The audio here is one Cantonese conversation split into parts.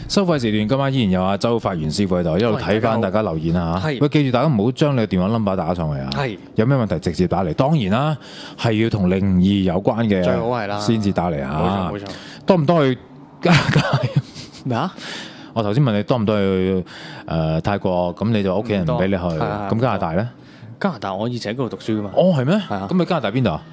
收費時段今晚依然有阿周發源師傅喺度，一路睇翻大家留言啊嚇。喂，記住大家唔好將你嘅電話 number 打上嚟啊。係。有咩問題直接打嚟，當然啦，係要同靈異有關嘅，最好係啦，先至打嚟啊。冇錯。多唔多去加拿大？咩啊？我頭先問你多唔多去泰國，咁你就屋企人唔俾你去。咁加拿大咧？ 加拿大我以前喺嗰度讀書噶嘛。 哦，係咩？係啊。咁你加拿大邊度啊？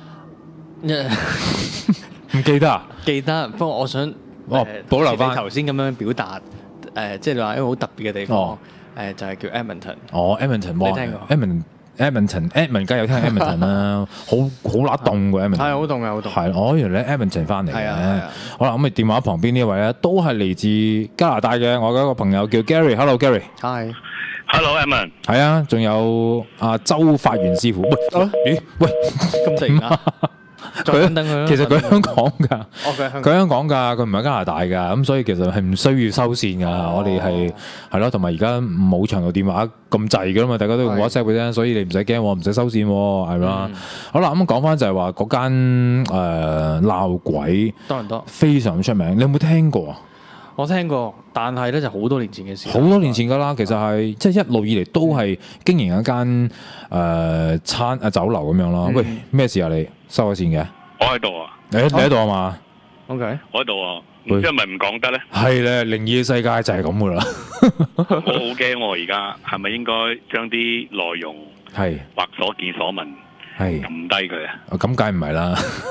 唔記得啊？記得， 不過我想保留翻頭先咁樣表達，即係你話一個好特別嘅地方，就係叫 Edmonton。 哦 ，Edmonton， 你聽過？Edmonton 梗係有聽 Edmonton 啦，好乸凍喎 Edmonton。係好凍嘅，好凍。係，原來你 Edmonton 翻嚟嘅。好啦，咁你電話旁邊呢位咧，都係嚟自加拿大嘅，我嘅一個朋友叫 Gary。Hello Gary。 係。Hello Edmond。 係啊，仲有阿周發源師傅。喂， 咁突然間。 其實佢香港㗎，佢香港㗎，佢唔係加拿大㗎，咁所以其實係唔需要收線㗎。我哋係咯，同埋而家冇長途電話咁滯㗎啦嘛，大家都用 WhatsApp 嘅啫，所以你唔使驚，唔使收線喎，係嘛？好啦，咁講翻就係話嗰間鬧鬼多倫多非常出名，你有冇聽過啊？ 我聽過，但係咧就好多年前嘅事。 好多年前㗎啦，其實係即係一路以嚟都係經營一間酒樓咁樣啦。喂，咩事啊？你收咗線嘅？ 我喺度啊！ 你喺度啊嘛 ？OK， 我喺度啊！唔知係咪唔講得咧？ 係咧，靈異嘅世界就係咁噶啦。 我好驚喎！而家係咪應該將啲內容係或所見所聞係撳低佢啊？ 咁梗唔係啦。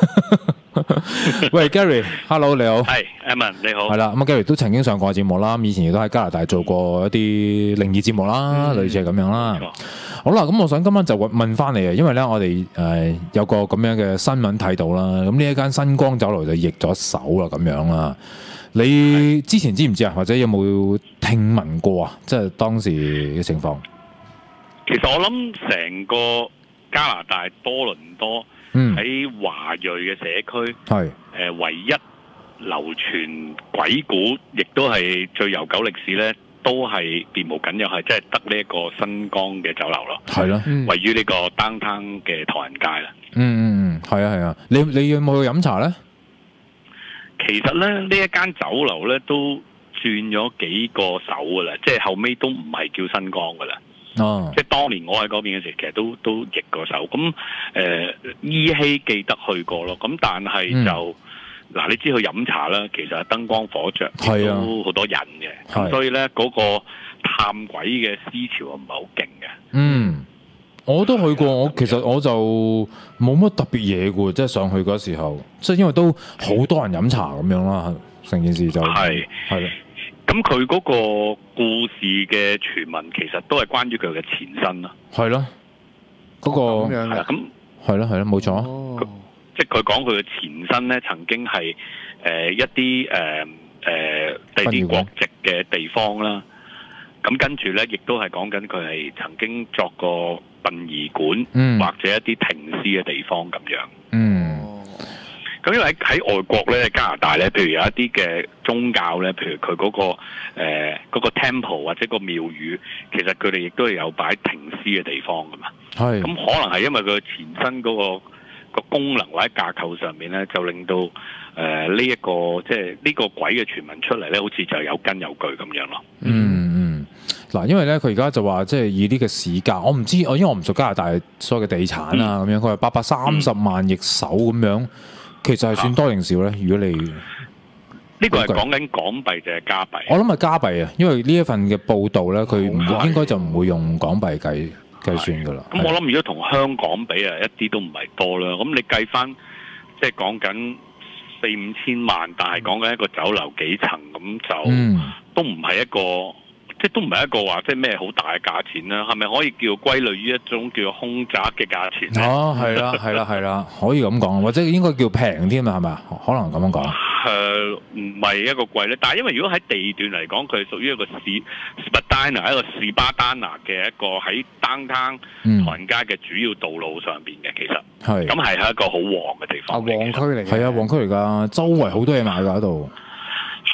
喂 Gary，Hello 你好。 係 Edmond 你好。 係啦，咁 Gary 都曾經上過節目啦，以前亦都喺加拿大做過一啲靈異節目啦，類似係咁樣啦。好啦，咁我想今晚就問翻你啊，因為咧我哋有個咁樣嘅新聞睇到啦，咁呢一間新光酒樓就易咗手啦，咁樣啦。你之前知唔知啊？或者有冇聽聞過啊？即係當時嘅情況。 其實我諗成個加拿大多倫多喺華裔嘅社區，唯一流傳鬼故，亦都係最悠久歷史咧。都係別無僅有，係即係得呢一個新光嘅酒樓咯。係咯，位於呢個 downtown 嘅唐人街啦。係啊係啊。你有冇去飲茶咧？其實咧呢一間酒樓咧都轉咗幾個手噶啦，即係後尾都唔係叫新光噶啦。哦，即係當年我喺嗰邊嘅時候，其實都易過手。咁依稀記得去過咯。咁但係就。嗱，你知佢飲茶啦，其實係燈光火著，都好多人嘅，咁所以咧嗰個探鬼嘅思潮唔係好勁嘅。我都去過，其實我就冇乜特別嘢嘅喎，即係上去嗰時候，即係因為都好多人飲茶咁樣啦，成件事就係啦。咁佢嗰個故事嘅傳聞其實都係關於佢嘅前身啦。係咯，嗰個咁樣嘅，咁係咯，冇錯。即係佢講佢嘅前身咧，曾經係一啲第啲國籍嘅地方啦。咁跟住咧，亦都係講緊佢係曾經作過殯儀館，或者一啲停屍嘅地方咁樣。咁因為喺外國咧，加拿大咧，譬如有一啲嘅宗教咧，譬如佢嗰個 temple 或者個廟宇，其實佢哋亦都係有擺停屍嘅地方噶嘛。係。咁可能係因為佢前身嗰個功能或者架構上面咧，就令到呢一個即係呢個鬼嘅傳聞出嚟咧，好似就有根有據咁樣咯。嗱，因為咧佢而家就話即係以呢個市價，我唔知，因為我唔熟加拿大所有嘅地產啊咁樣，佢話830萬易手咁樣，其實係算多定少咧？如果你呢個係講緊港幣定係加幣？我諗係加幣啊，因為呢一份嘅報道咧，佢應該就唔會用港幣計算噶啦。咁我諗如果同香港比啊，一啲都唔係多啦。咁你計翻即係講緊4-5千萬，但係講緊一個酒樓幾層咁就都唔係一個。即係都唔係一個話即係咩好大嘅價錢啦，係咪可以叫歸類於一種叫做凶宅嘅價錢咧？哦，係啦，係啦，係啦，可以咁講，或者應該叫平添啊，係咪啊？可能咁樣講。唔係一個貴咧，但係因為如果喺地段嚟講，佢係屬於一個Spadina 一個士巴丹拿嘅一個喺 downtown 唐人街嘅主要道路上邊嘅，其實係咁係一個好旺嘅地方。旺區嚟嘅。係啊，旺區嚟㗎，周圍好多嘢買㗎喺度。係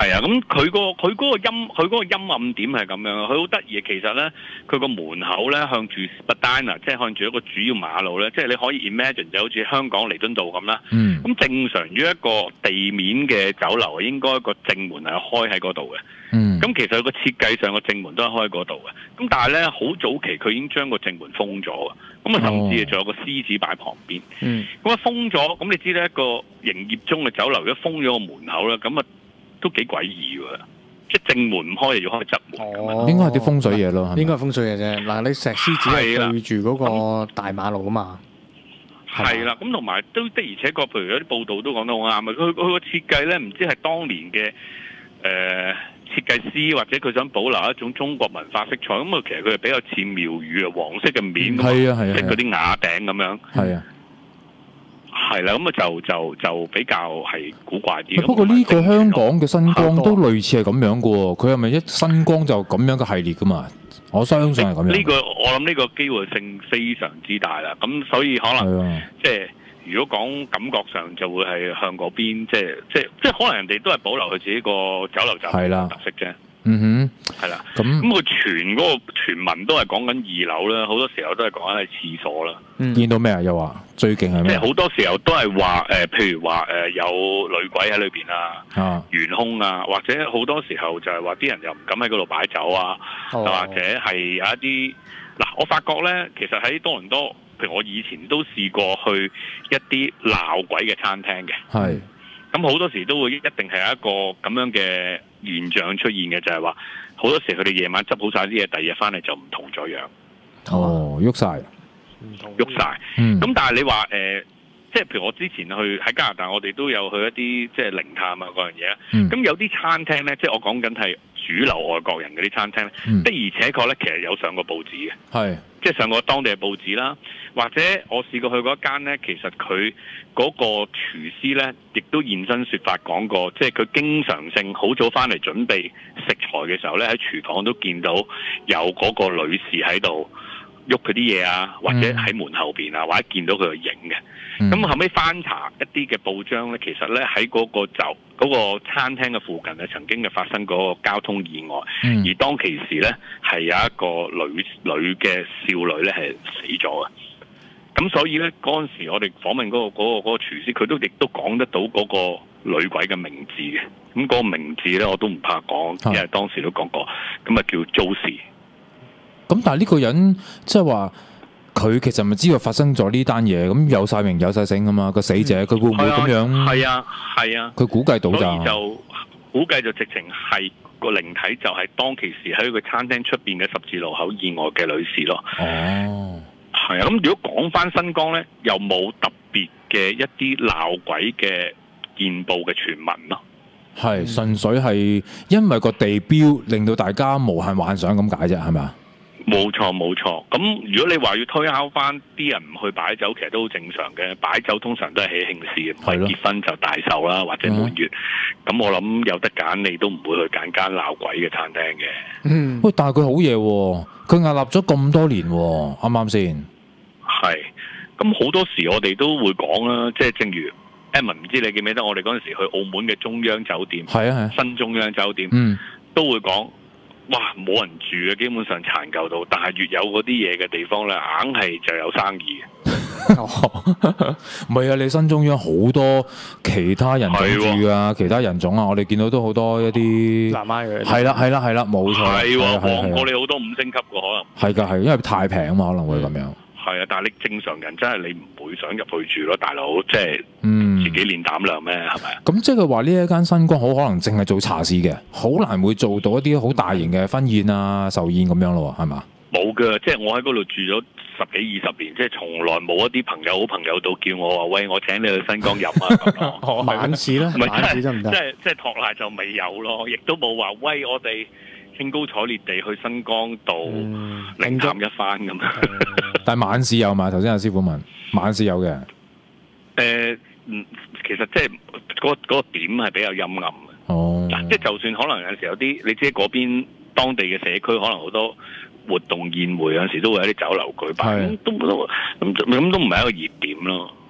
係啊，咁佢嗰個陰暗點係咁樣，佢好得意。其實咧，佢個門口咧向住 Spadina， 即係向住一個主要馬路咧，即係你可以 imagine 就好似香港彌敦道咁啦。咁正常於一個地面嘅酒樓，應該個正門係開喺嗰度嘅。咁其實個設計上個正門都係開喺嗰度嘅。咁但係咧，好早期佢已經將個正門封咗嘅。咁啊，甚至仲有個獅子擺旁邊。咁啊封咗，咁你知咧一個營業中嘅酒樓，如果封咗個門口咧，咁啊都幾詭異喎！即係正門唔開，又要開側門。 應該係啲風水嘢咯， 應該係風水嘢啫。嗱，你石獅子係對住嗰個大馬路啊嘛。 係啦，咁同埋都的而且確，譬如有啲報道都講得好啱啊！佢個設計咧，唔知係當年嘅設計師或者佢想保留一種中國文化色彩，咁啊其實佢係比較似廟宇啊，黃色嘅面，即係嗰啲瓦頂咁樣。係啊，係啦，咁啊就比較係古怪啲。 不過呢個香港嘅新光都類似係咁樣嘅喎，佢係咪一新光就咁樣嘅系列㗎嘛？我相信係咁樣。 呢個我諗呢個機會性非常之大啦，咁所以可能即係。如果講感覺上就會係向嗰邊，即係可能人哋都係保留佢自己個酒樓習慣特色啫。係啦。咁佢傳嗰個傳聞都係講緊2樓啦，好多時候都係講緊係廁所啦。 見到咩啊？又話最勁係咩？ 即係好多時候都係話譬如話有女鬼喺裏邊啊，懸空啊，或者好多時候就係話啲人又唔敢喺嗰度擺酒啊，或者係有一啲嗱，我發覺咧，其實喺多倫多。譬如我以前都試過去一啲鬧鬼嘅餐廳嘅，咁好多時都會一定係一個咁樣嘅現象出現嘅，就係話好多時佢哋夜晚執好晒啲嘢，第二日翻嚟就唔同咗樣。 喐晒， 喐晒。咁但係你話即係譬如我之前去喺加拿大，我哋都有去一啲即係靈探啊嗰樣嘢。咁有啲餐廳咧，即係我講緊係主流外國人嗰啲餐廳咧，的而且確咧，其實有上過報紙嘅。即係上過當地嘅報紙啦，或者我試過去嗰間咧，其實佢嗰個廚師咧，亦都現身說法講過，即係佢經常性好早翻嚟準備食材嘅時候咧，喺廚房都見到有嗰個女士喺度喐佢啲嘢啊，或者喺門後邊啊，或者見到佢去影嘅。咁後尾翻查一啲嘅報章咧，其實咧喺嗰個餐廳嘅附近咧，曾經發生嗰個交通意外，而當其時咧係有一個女嘅少女咧係死咗嘅。咁所以咧嗰陣時我哋訪問嗰個廚師，佢亦都講得到嗰個女鬼嘅名字嘅。咁嗰個名字咧我都唔怕講，因為當時都講過，咁啊叫 Josie。 咁但係呢個人即係話。佢其實咪知道發生咗呢單嘢，咁有晒名有晒姓㗎嘛，個死者佢會唔會咁樣？ 係啊， 佢估計到所以就估計就直情係個靈體就係當其時喺個餐廳出邊嘅十字路口以外嘅女士咯。係啊，咁如果講翻新光咧，又冇特別嘅一啲鬧鬼嘅見報嘅傳聞咯。 係純粹係因為個地標令到大家無限幻想咁解啫，係咪啊？ 冇錯。咁如果你話要推敲翻啲人唔去擺酒，其實都好正常嘅。擺酒通常都係喜慶事，唔係結婚就大壽啦，或者滿月。咁我諗有得揀，你都唔會去揀間鬧鬼嘅餐廳嘅。 喂，但係佢好嘢喎，佢屹立咗咁多年喎，啱啱先？ 係。咁好多時我哋都會講啦，即係正如 Edmond，唔知你記唔記得我哋嗰陣時去澳門嘅中央酒店，新中央酒店，都會講。哇！冇人住嘅，基本上殘舊到，但係越有嗰啲嘢嘅地方咧，硬係就有生意嘅。 唔係啊，你新中央好多其他人種住啊，其他人種啊，我哋見到都好多一啲南亞嘅。 係啦，冇錯。 係喎，旺過你好多5星級嘅可能。 係，因為太平啊嘛，可能會咁樣。 係啊，但係你正常人真係你唔會想入去住咯，大佬，即係自己練膽量咩？係咪啊？咁即係話呢一間新光好可能淨係做茶市嘅，好難會做到一啲好大型嘅婚宴啊、壽宴咁樣咯，係嘛？ 冇㗎，即係我喺嗰度住咗10幾20年，即係從來冇一啲好朋友到叫我話喂，我請你去新光飲啊咁咯。 晚市啦，晚市得唔得？ 即係托賴就未有咯，亦都冇話喂我哋興高采烈地去新光度靈探一番咁樣。 但係晚市有嘛？頭先阿師傅問，晚市有嘅。 其實即係嗰個點係比較陰暗嘅。嗱，即係就算可能有陣時有啲，你知嗰邊當地嘅社區可能好多活動宴會，有陣時都會有啲酒樓舉辦，咁都唔係一個熱點咯。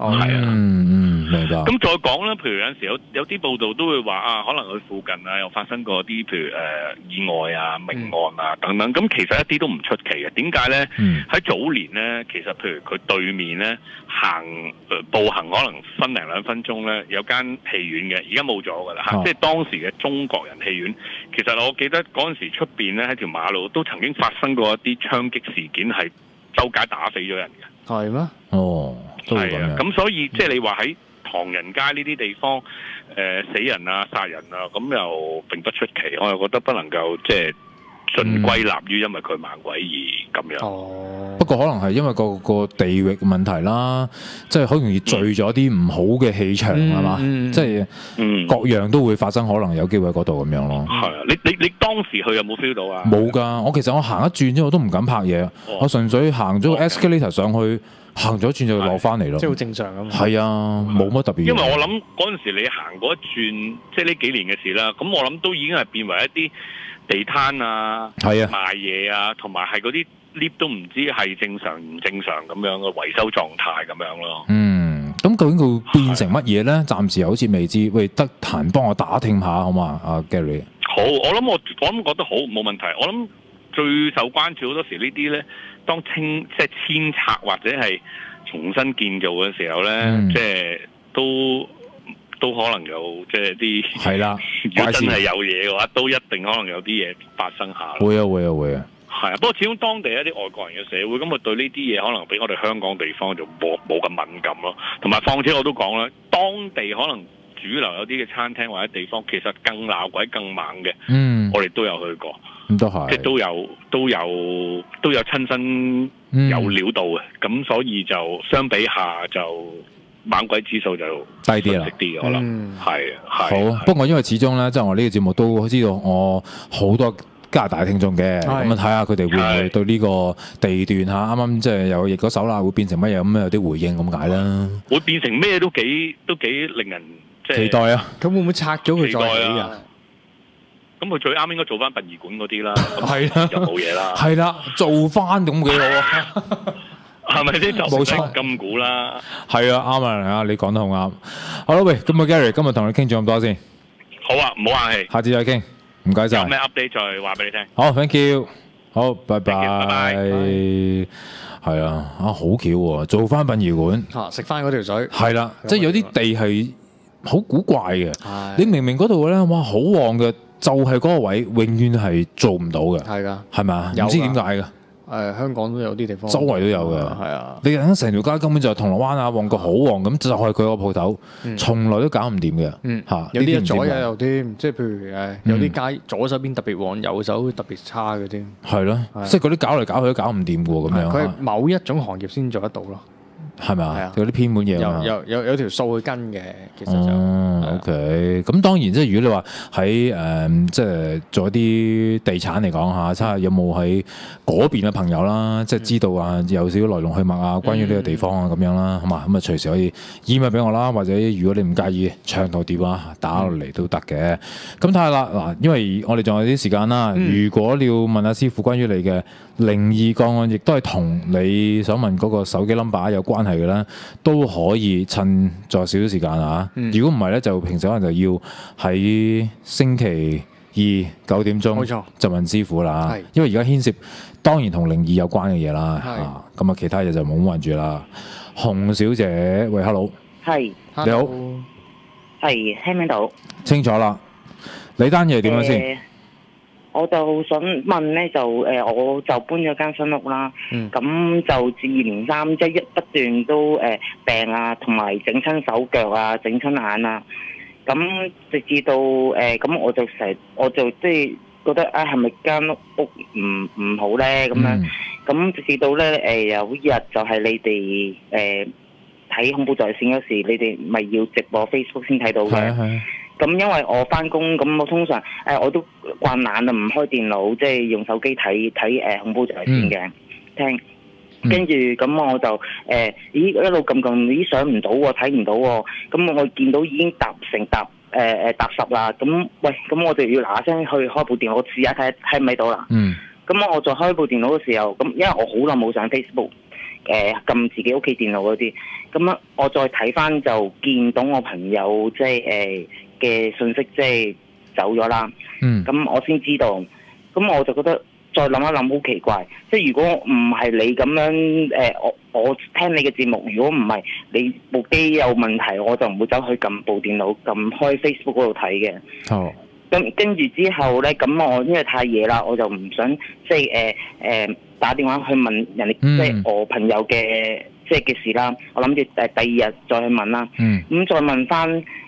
明白。 咁再講啦，譬如有陣時有啲報道都會話啊，可能佢附近啊又發生過啲譬如意外啊、命案啊等等。咁其實一啲都唔出奇嘅。點解咧？喺早年咧，其實譬如佢對面咧步行可能分零兩分鐘咧，有間戲院嘅，而家冇咗㗎啦嚇。即係當時嘅中國人戲院。其實我記得嗰陣時出邊咧喺條馬路都曾經發生過一啲槍擊事件，係周街打死咗人嘅。 係咩？ 哦， 係啊。咁所以即係你話喺唐人街呢啲地方，死人啊、殺人啊，咁又並不出奇。我又覺得不能夠即係盡歸納於因為佢猛鬼而咁樣。 不過可能係因為個地域問題啦，即係好容易聚咗啲唔好嘅氣場係嘛？即係各樣都會發生，可能有機會喺嗰度咁樣咯。 係啊，你當時去有冇 feel 到啊？ 冇㗎，其實我行一轉之後我都唔敢拍嘢，我純粹行咗個 escalator 上去。行咗一轉就落翻嚟咯， 即係好正常咁。 係啊，冇乜特別。 因為我諗嗰陣時你行過一轉，即係呢幾年嘅事啦。咁我諗都已經係變為一啲地攤啊，賣嘢啊，同埋係嗰啲 lift 都唔知係正常唔正常咁樣嘅維修狀態咁樣咯。 咁究竟佢變成乜嘢咧？暫時好似未知。喂，得閒幫我打聽下好嘛？阿 Gary。 好，我諗覺得好冇問題。我諗最受關注好多時呢啲咧。當即係遷拆或者係重新建造嘅時候咧，即係都可能有即係啲係啦。如果真係有嘢嘅話，都一定可能有啲嘢發生下。會啊。係啊，不過始終當地一啲外國人嘅社會，咁啊對呢啲嘢可能比我哋香港地方就冇咁敏感咯。同埋況且我都講啦，當地可能主流有啲嘅餐廳或者地方，其實更鬧鬼更猛嘅。我哋都有去過。 都係， 即係都有親身有料到嘅，咁所以就相比下就猛鬼指數就低啲啦， 啲我諗係。 好，不過因為始終咧，即係我呢個節目都知道我好多加拿大聽眾嘅，咁啊睇下佢哋會唔會對呢個地段嚇啱啱即係有易咗手啦，會變成乜嘢咁有啲回應咁解啦。會變成咩都幾令人即係期待啊！ 咁會唔會拆咗佢再起啊？ 咁佢最啱應該做翻殯儀館嗰啲啦，係啦，就冇嘢啦。 係啦，做翻咁幾好啊， 係咪先？冇錯，金股啦。 係啊，啱啊，你講得好啱。好啦，喂，咁啊 Gary，今日同你傾咗咁多先。 好啊，唔好客氣。 下次再傾，唔該晒。 有咩 update 再話俾你聽。 好 ，thank you。好，拜拜。 拜拜。 係啊，好巧喎，做翻殯儀館。 食翻嗰條水。係啦，即係有啲地係好古怪嘅。你明明嗰度咧，哇，好旺嘅。就係嗰個位，永遠係做唔到嘅。係㗎，係咪啊？唔知點解嘅。 香港都有啲地方， 周圍都有嘅。係啊，你睇成條街根本就係銅鑼灣啊、旺角好旺咁，就係佢個鋪頭，從來都搞唔掂嘅。嚇， 有啲左右有啲，即係譬如有啲街左手邊特別旺，右手特別差嘅添。 係咯，即係嗰啲搞嚟搞去都搞唔掂嘅喎，咁樣。 佢係某一種行業先做得到咯。 係咪啊？有啲偏門嘢有條數去跟嘅，其實就 OK。咁當然即係如果你話喺即係做一啲地產嚟講下，睇下有冇喺嗰邊嘅朋友啦，即係知道啊有少少來龍去脈啊，關於呢個地方啊咁樣啦，好嘛？咁啊隨時可以 email 俾我啦，或者如果你唔介意長途電話打落嚟都得嘅。咁睇下啦嗱，因為我哋仲有啲時間啦，如果你要問阿師傅關於你嘅靈異個案，亦都係同你想問嗰個手機 number 有關係嘅啦，都可以趁助少少時間啊！如果唔係咧，就平時可能就要喺星期二9點鐘就問師傅啦。因為而家牽涉當然同靈異有關嘅嘢啦。咁啊，其他嘢就冇乜問住啦。洪小姐，喂 ，hello， 係你好， 係聽唔聽到？ 清楚啦。你單嘢點樣先？ 我就想問咧，我就搬咗間新屋啦，咁就接二連三，即係不斷都病啊，同埋整親手腳啊，整親眼啊，咁直至到咁我就即係覺得係咪間屋唔好咧咁樣，咁直至到咧有一日就係你哋睇恐怖在線嗰時，你哋咪要直播 Facebook 先睇到嘅。咁因為我翻工，咁我通常我都慣懶啊，唔開電腦，即係用手機睇恐怖在線嘅聽。跟住咁我就一路撳，咦上唔到喎，睇唔到喎。咁我見到已經搭10啦。咁喂，咁我哋要嗱嗱聲去開部電腦，我試下睇唔睇到啦。咁我再開部電腦嘅時候，咁因為我好耐冇上 Facebook。 撳自己屋企電腦嗰啲。咁我再睇翻就見到我朋友即係嘅信息即係走咗啦。咁我先知道，咁我就覺得再諗一諗好奇怪，即係如果唔係你咁樣我聽你嘅節目，如果唔係你部機有問題，我就唔會走去撳部電腦撳開 Facebook 嗰度睇嘅。 哦。 咁跟住之後咧，咁我因為太夜啦，我就唔想即係打電話去問人哋，即係我朋友嘅即係嘅事啦。我諗住第二日再去問啦。咁再問翻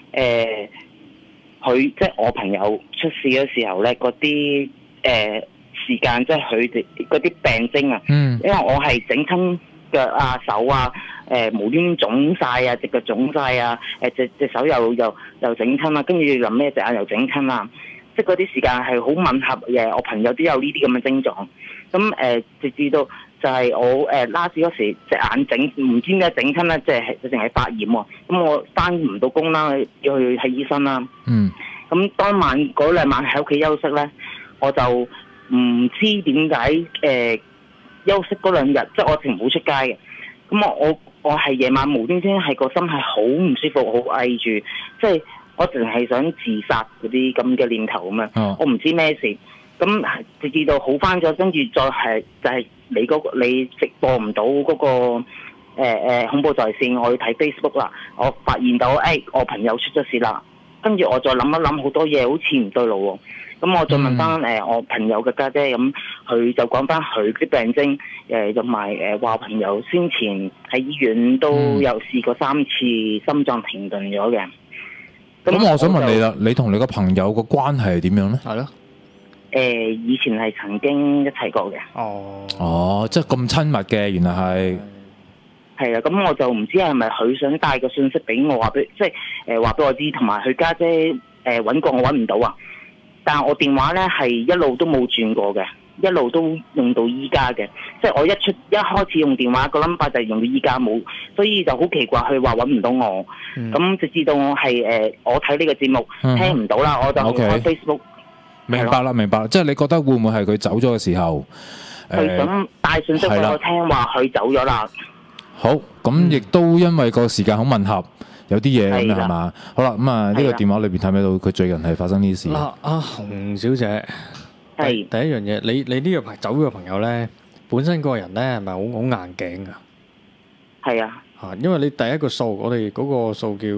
佢即係我朋友出事嘅時候咧，嗰啲時間即係佢哋嗰啲病徵啊。因為我係整親腳啊、手啊，無端腫晒啊，隻腳腫晒啊，隻手又整親啦，跟住臨咩隻眼又整親啦，即係嗰啲時間係好吻合嘅。我朋友都有呢啲咁嘅症狀，咁直至到就係我last嗰時隻眼整唔知點解整親咧，即係淨係發炎喎。咁我翻唔到工啦，要去睇醫生啦。咁當晚嗰2晚喺屋企休息咧，我就唔知點解休息嗰2日，即係我淨冇出街嘅。咁我係夜晚無端端係個心係好唔舒服，好翳住，即係我淨係想自殺嗰啲咁嘅念頭咁樣。我唔知咩事，咁直至到好翻咗，跟住再係就係你直播唔到嗰個恐怖在線，我要睇 Facebook 啦，我發現到我朋友出咗事啦，跟住我再諗一諗好多嘢，好似唔對路喎。咁我再問翻我朋友嘅家姐，咁佢就講翻佢啲病徵，同埋話朋友先前喺醫院都有試過3次心臟停頓咗嘅。 咁我想問你啦，你同你個朋友個關係係點樣咧？ 係咯。 以前係曾經一齊過嘅。 哦，即係咁親密嘅，原來係。 係啊，咁我就唔知係咪佢想帶個信息俾我，話俾即係話俾我知，同埋佢家姐揾過我揾唔到啊。但係我電話咧係一路都冇轉過嘅，一路都用到依家嘅。即係我一開始用電話個 number 就係用到依家冇，所以就好奇怪佢話揾唔到我。咁直至到我係我睇呢個節目聽唔到啦，我就開 Facebook。 明白啦，明白啦。即係你覺得會唔會係佢走咗嘅時候， 佢想帶信息俾我聽話佢走咗啦？ 好，咁亦都因為個時間好吻合。有啲嘢咁係嘛？好啦，咁啊呢個電話裏邊睇唔睇到佢最近係發生呢啲事？ 阿洪小姐，第一樣嘢，你呢個走嘅朋友咧，本身個人咧係咪好硬頸㗎？ 係啊。 因為你第一個數，我哋嗰個數叫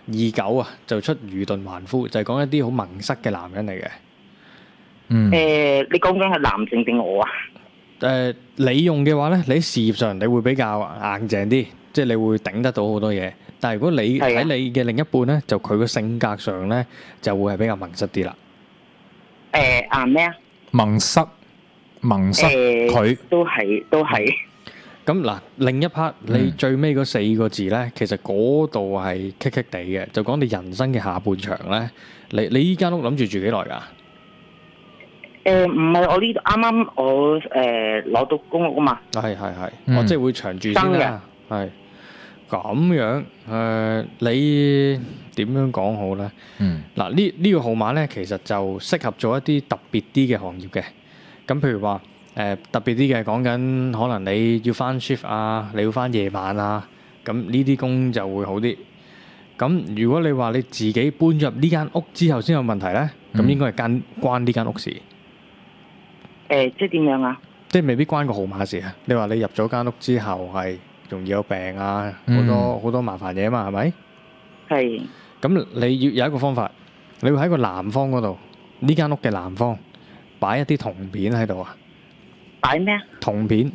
29啊，就出愚鈍蠻夫，就係講一啲好矇塞嘅男人嚟嘅。 你講緊係男性定我啊？ 你用嘅話咧，你喺事業上你會比較硬淨啲，即係你會頂得到好多嘢。但係如果你睇你嘅另一半咧，就佢個性格上咧就會係比較矇塞啲啦。 硬咩啊？ 矇塞佢都係。 咁嗱，另一 part 你最尾嗰4個字咧，其實嗰度係棘棘地嘅，就講你人生嘅下半場咧。你依間屋諗住住幾耐㗎？ 唔係我呢度啱啱我攞到公屋啊嘛。 係，我即係會長住先啦。係。咁樣你點樣講好咧？嗱，呢個號碼咧，其實就適合做一啲特別啲嘅行業嘅。咁譬如話特別啲嘅講緊，可能你要返 shift 啊，你要返夜晚啊，咁呢啲工就會好啲。咁如果你話你自己搬入呢間屋之後先有問題咧，咁應該係關呢間屋事。 即係點樣啊？ 即係未必關個號碼事啊！你話你入咗間屋之後係容易有病啊，好多麻煩嘢啊嘛，係咪？係。咁你要有一個方法，你會喺個南方嗰度，呢間屋嘅南方擺一啲銅片喺度啊。擺咩啊？銅片。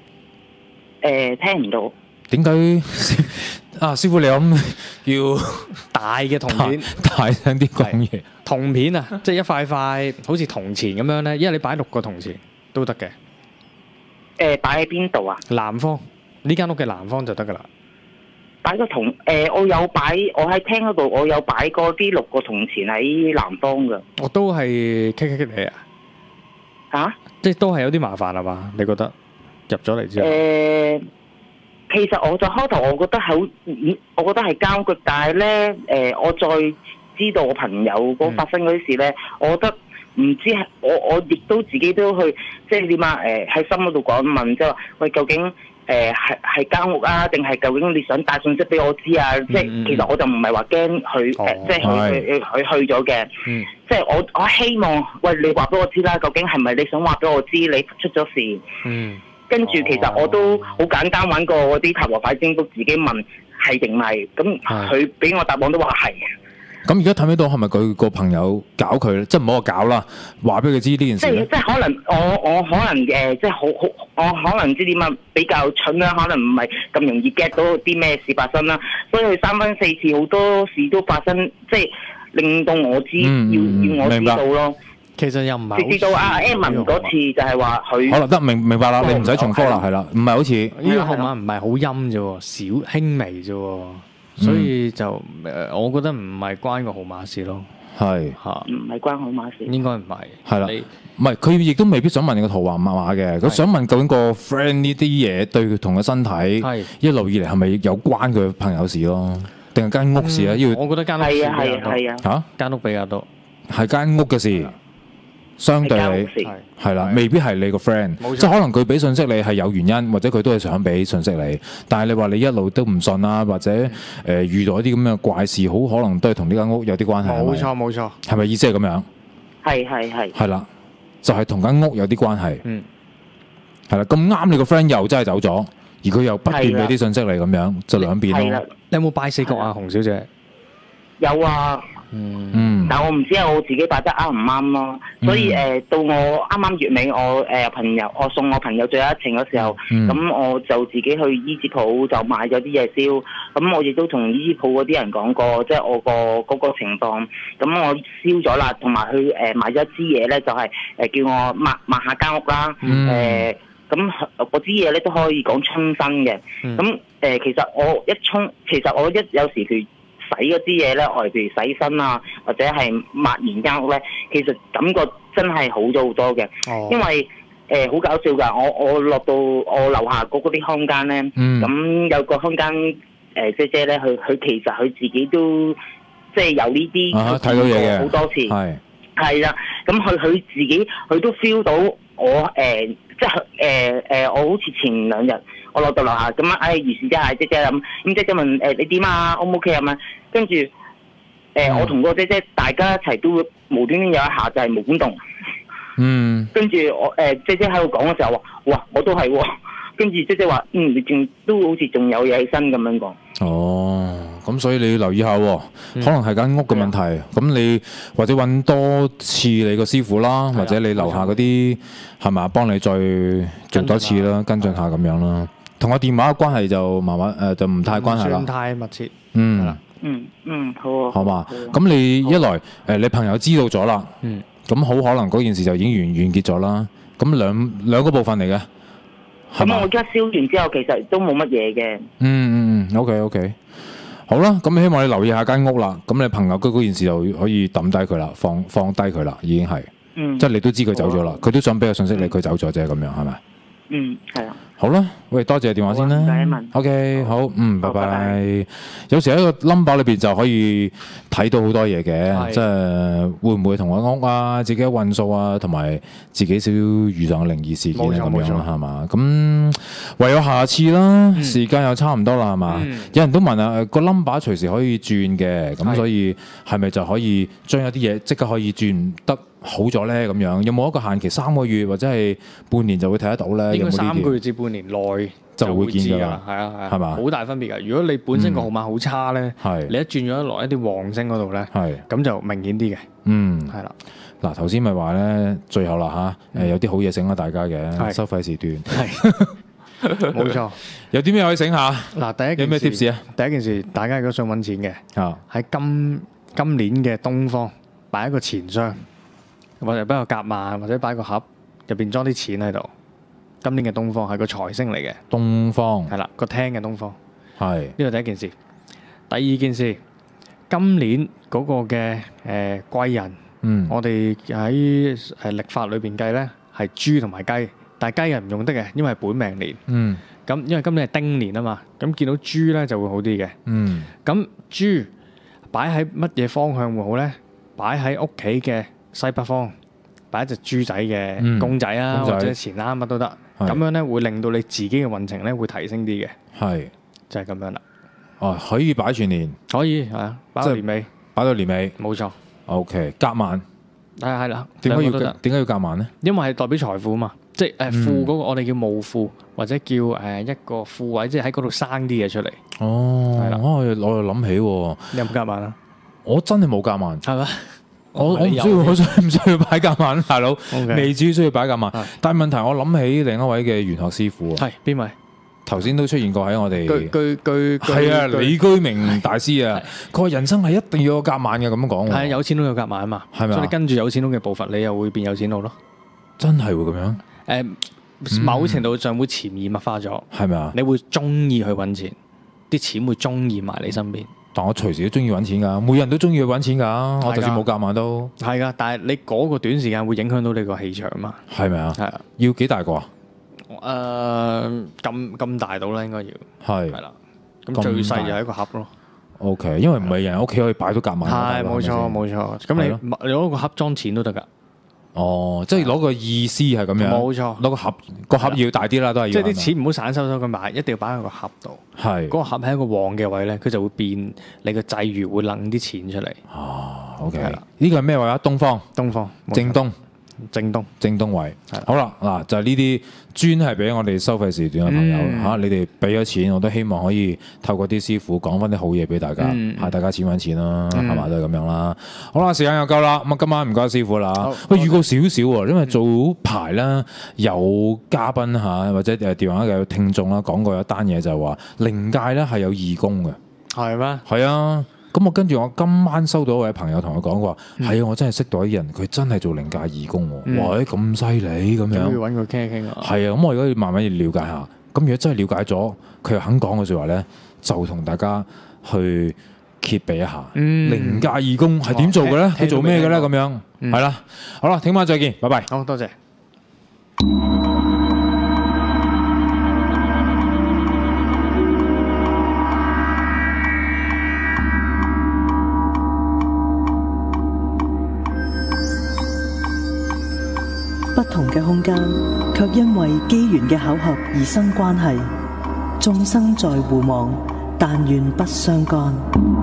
聽唔到。點解啊？師傅你諗要大嘅銅片，大聲啲講嘢。銅片啊，即係一塊塊好似銅錢咁樣咧，因為你擺6個銅錢都得嘅。擺喺邊度啊？南方。呢間屋嘅南方就得噶啦。擺個銅我有擺，我喺廳嗰度，我有擺過啲6個銅錢喺南方噶。我都係棘你啊！嚇？即係都係有啲麻煩係嘛？你覺得入咗嚟之後？其實我就開頭我覺得我覺得係監獄，但係咧我再知道我朋友嗰發生嗰啲事咧，我覺得唔知係我亦都自己都去即係點啊？喺心嗰度講問，即係話喂，究竟係間屋啊，定係究竟你想帶信息俾我知啊？即係其實我就唔係話驚佢即係佢去咗嘅。即係我希望，喂，你話俾我知啦，究竟係咪你想話俾我知你出咗事？跟住其實我都好簡單揾過嗰啲塔羅牌占卜，自己問係定唔係，咁佢俾我答案都話係。 咁而家睇唔睇到係咪佢個朋友搞佢咧？即係唔好話搞啦，話俾佢知呢件事。 即係可能我可能即係我可能唔知點樣比較蠢啦，可能唔係咁容易 get 到啲咩事發生啦。所以佢3番4次好多事都發生，即係令到我知要我知道咯。 其實又唔係。直至到阿 Evan 嗰次就係話佢。 好啦，得明白啦，你唔使重複啦，係啦，唔係好似呢個號碼唔係好陰啫喎，小輕微啫喎。所以就我覺得唔係關個號碼事咯， 係嚇，唔係關號碼事， 應該唔係， 係啦，唔係佢亦都未必想問你個圖畫密碼嘅，佢想問究竟個 friend 呢啲嘢對佢同個身體一路以嚟係咪有關佢朋友事咯，定係間屋事啊？ 我覺得間屋事係啊嚇，間屋比較多， 係間屋嘅事。相對你係啦，未必係你個 friend，即係可能佢俾信息你係有原因，或者佢都係想俾信息你。但係你話你一路都唔信啦，或者遇到一啲咁嘅怪事，好可能都係同呢間屋有啲關係。 冇錯， 係咪意思係咁樣？ 係。係啦， 就係同間屋有啲關係。係啦，咁啱你個 friend 又真係走咗，而佢又不斷俾啲信息你咁樣，就兩邊咯。 你有冇拜四角啊，洪小姐？ 有啊。但我唔知我自己擺得啱唔啱咯，所以到我啱啱月尾我送我朋友最後一程嘅時候，咁我就自己去衣紙鋪就買咗啲嘢燒，咁我亦都同衣紙鋪嗰啲人講過，即係我嗰個情況，咁我燒咗啦，同埋去買咗一支嘢咧，就係叫我抹下間屋啦，咁嗰支嘢咧都可以講沖身嘅，咁其實我有時佢洗嗰啲嘢咧，譬如洗身啊，或者係抹完間屋咧，其實感覺真係好咗好多嘅。因為好搞笑㗎，我落到我樓下嗰啲空間咧，咁有個空間姐姐咧，佢其實佢自己都即係有呢啲睇到嘢嘅好多次，係啦，咁佢自己佢都 feel 到我即係我好似前2日我落到樓下咁啊，如是啫，姐姐咁姐姐問你點啊 ，O 唔 OK 啊嘛？跟住我同個姐姐大家一齊都無端端有一下就係毛管戙。跟住我姐姐喺度講嘅時候話，哇，我都係喎。跟住姐姐話，你都好似仲有嘢喺身咁樣講。 哦，咁所以你要留意下喎，可能係間屋嘅問題。咁你或者揾多次你個師傅啦，或者你樓下嗰啲係咪幫你再做多次啦，跟進下咁樣啦。同我電話嘅關係就慢慢就唔太關係啦。 唔太密切。 好啊。 好嘛，咁你一來你朋友知道咗啦，咁好可能嗰件事就已經完結咗啦。咁兩個部分嚟嘅。 咁我而家燒完之後，其實都冇乜嘢嘅。 OK， 好啦，咁希望你留意下間屋啦。咁你朋友嗰件事就可以抌低佢啦，放低佢啦，已經係。即係你都知佢走咗啦，佢都想俾個信息你，佢走咗啫，咁樣係咪？ 係啊。 好啦，喂，多謝電話先啦。OK， 好，拜拜。有時喺個 number 裏邊就可以睇到好多嘢嘅，即係會唔會同我屋啊、自己嘅運數啊，同埋自己少少遇上嘅靈異事件咁樣啦，係嘛？咁唯有下次啦，時間又差唔多啦，係嘛？有人都問啊，個 number 隨時可以轉嘅，咁所以係咪就可以將有啲嘢即刻可以轉得好咗咧？咁樣有冇一個限期3個月或者係半年就會睇得到咧？ 應該3個月至半年內就會見㗎啦，係嘛？好大分別㗎。如果你本身個號碼好差咧，你一轉咗落一啲旺星嗰度咧，咁就明顯啲嘅。係啦。 嗱，頭先咪話咧，最後啦嚇，有啲好嘢醒下大家嘅收費時段。 冇錯。有啲咩可以醒下？ 嗱，第一件事有咩 tips 啊？第一件事，大家如果想揾錢嘅，喺今年嘅東方擺一個錢箱，或者擺個夾萬，或者擺個盒，入邊裝啲錢喺度。今年嘅東方係個財星嚟嘅。東方係啦，個廳嘅東方係呢個第一件事。第二件事，今年嗰個嘅貴人，我哋喺曆法裏邊計咧係豬同埋雞，但係雞係唔用得嘅，因為係本命年。咁因為今年係丁年啊嘛，咁見到豬咧就會好啲嘅。咁豬擺喺乜嘢方向會好咧？擺喺屋企嘅西北方， 擺一隻豬仔嘅公仔啊，或者錢罌乜都得，咁樣咧會令到你自己嘅運程咧會提升啲嘅。係，就係咁樣啦。 哦，可以擺全年， 可以係啊，擺到年尾， 擺到年尾， 冇錯。 OK，夾萬係啦。 點解要夾萬咧？ 因為係代表財富啊嘛，即係富嗰個我哋叫墓庫，或者叫一個富位，即係喺嗰度生啲嘢出嚟。 哦，係啦，我又諗起喎。 你有冇夾萬啊？ 我真係冇夾萬， 係咪？ 我唔需要擺夾萬，大佬未至於需要擺夾萬。但係問題，我諗起另一位嘅玄學師傅係邊位？ 頭先都出現過喺我哋係啊，李居明大師啊，佢話人生係一定要有夾萬嘅，咁樣講。 係有錢佬有夾萬啊嘛，係咪？所以你跟住有錢佬嘅步伐，你又會變有錢佬咯。 真係會咁樣？ 某程度上會潛移默化咗，係咪啊？你會中意去揾錢，啲錢會中意埋你身邊。 但我隨時都中意揾錢㗎，每人都中意去揾錢㗎。我就算冇夾萬都係㗎，但係你嗰個短時間會影響到你個氣場嘛？ 係咪啊？係啊，要幾大個啊？ 咁大到啦，應該要係啦。咁最細就係一個盒咯。 OK， 因為唔係人屋企可以擺到夾萬。 係冇錯冇錯。咁你攞個盒裝錢都得㗎。 哦，即係攞個意思係咁樣。冇錯，攞個盒要大啲啦，都係要。 即係啲錢唔好散收收咁擺，一定要擺喺個盒度。係嗰個盒喺一個旺嘅位咧，佢就會變你個際遇會掹啲錢出嚟。 哦 ，OK，呢個係咩位啊？東方，正東。正東位，好啦，嗱就係呢啲專係俾我哋收費時段嘅朋友嚇，你哋俾咗錢，我都希望可以透過啲師傅講翻啲好嘢俾大家，嚇大家錢揾錢啦，係嘛都係咁樣啦。好啦，時間又夠啦，咁啊今晚唔該師傅啦，喂預告少少喎，因為早排啦有嘉賓嚇或者電話嘅聽眾啦講過一單嘢就係話靈界咧係有義工嘅，係咩？係啊。咁我跟住我今晚收到一位朋友同我講話，係啊，我真係識到啲人，佢真係做靈界義工喎，哇！咁犀利咁樣，要揾佢傾一傾啊。係啊，咁我而家要慢慢要了解下。咁如果真係了解咗，佢又肯講嘅説話咧，就同大家去揭秘一下靈界義工係點做嘅咧？佢做咩嘅咧？咁樣係啦。好啦，聽晚再見，拜拜。 好多謝。 不同嘅空間，卻因為機緣嘅巧合而生關係。眾生在互望，但願不相干。